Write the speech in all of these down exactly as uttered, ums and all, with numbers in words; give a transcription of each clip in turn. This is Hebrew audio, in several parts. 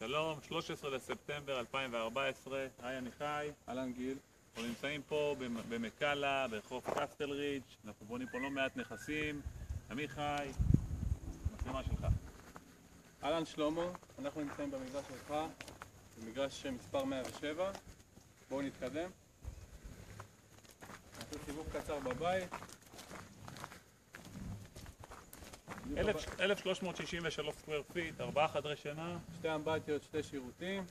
שלום, שלושה עשר לספטמבר אלפיים וארבע עשרה, היי עמיחי. אהלן גיל. אנחנו נמצאים פה במקאלה, ברחוב קסטל רידג'. אנחנו בונים פה לא מעט נכסים. עמיחי, מצלמה שלך. אהלן שלמה, אנחנו נמצאים במגרש שלך, במגרש מספר מאה ושבע. בואו נתקדם. נעשה סיבוב קצר בבית. אלף שלוש מאות שישים ושלוש סקוואר פיט, ארבעה חדרי שינה, שתי אמבטיות, שתי שירותים,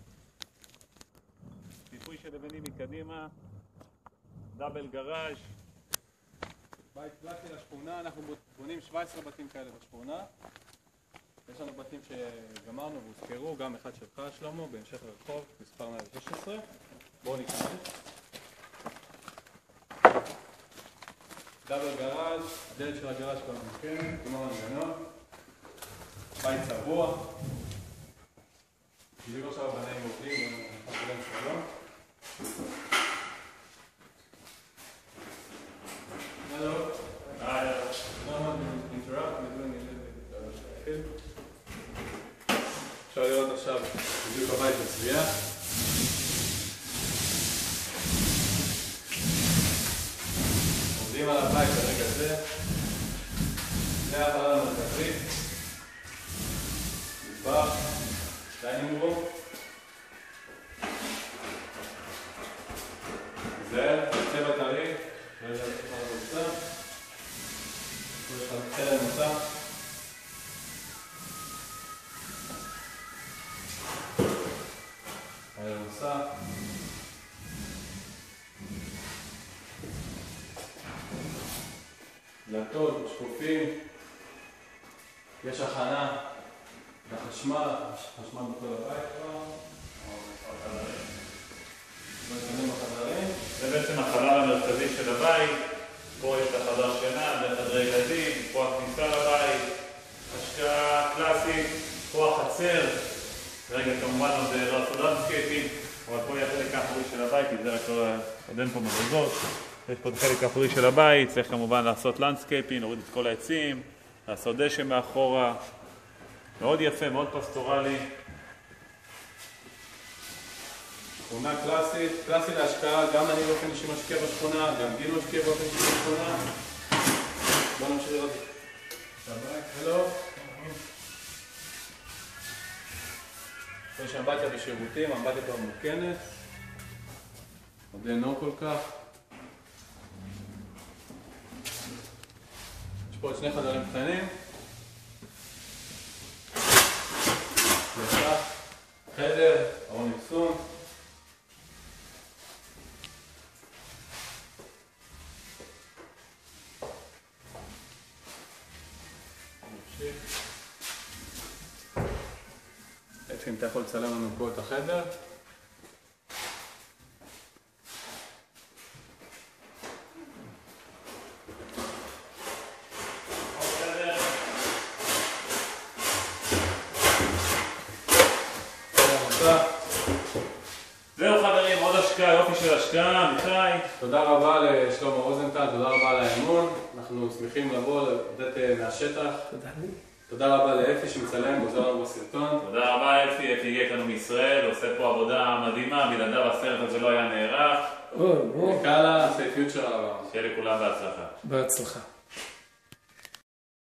ציפוי של לבנים מקדימה, דאבל גראז'. בית קלאסי לשכונה. אנחנו בונים שבעה עשר בתים כאלה בשכונה. יש לנו בתים שגמרנו והוזכרו, גם אחד שלך שלמה, בהמשך לרחוב מספר מאה ושש עשרה. בואו ניכנס. דאבל גראז', הדלת של הגראז' כבר מותקנת, כמו מנגנון. בית צבוע. בדיוק עכשיו הבנאים עובדים, אנחנו להם שלום. הלו. היי. לא, אינטראפט, מדברים לי אפשר לראות עכשיו בדיוק הבית מצביע. עובדים על הבית ברגע זה. זה החלל המרכזי. מטבח, דיינינג רום. זה צבע טרי. רגע, תוכל לבוצע. יש לך חלק נוסף. חלק נוסף. דלתות, שקופים, יש הכנה לחשמל, חשמל בכל הבית כבר, מתקנים בחדרים. זה בעצם החלל המרכזי של הבית. פה יש את החדר שינה, זה חדרי ילדים, פה הכניסה לבית, השקעה קלאסית, פה החצר. רגע כמובן עוד לעשות לנדסקייפינג, אבל פה יהיה חלק האחורי של הבית, כי זה רק לא עוד אין פה מדרגות. יש פה את החלק האחורי של הבית, צריך כמובן לעשות לנדסקייפינג, להוריד את כל העצים, לעשות דשא מאחורה. מאוד יפה, מאוד פסטורלי. שכונה קלאסית, קלאסי להשקעה, גם אני באופן אישי משקיע בשכונה, גם גיל משקיע באופן אישי בשכונה. בואו נמשיך לראות את הבית. הלו. יש אמבטיה ושירותים, אמבטיה כבר מותקנת. עוד אינו כל כך. יש פה עוד שני חדרים קטנים. יצא, חדר, ארון אחסון. אם אתה יכול לצלם לנו פה את החדר. זהו חברים, עוד השקעה, יופי של השקעה, עמיחי. תודה רבה לשלמה רוזנטל, תודה רבה על האמון. אנחנו שמחים לבוא, לתת מהשטח. תודה לי. תודה רבה לאפי שמצלם, עוזר לנו בסרטון. תודה רבה אפי, אפי הגיע כאן מישראל, עושה פה עבודה מדהימה, בלעדיו הסרט הזה לא היה נערך. מקאלה, עושה פיוטר. שיהיה לכולם בהצלחה. בהצלחה.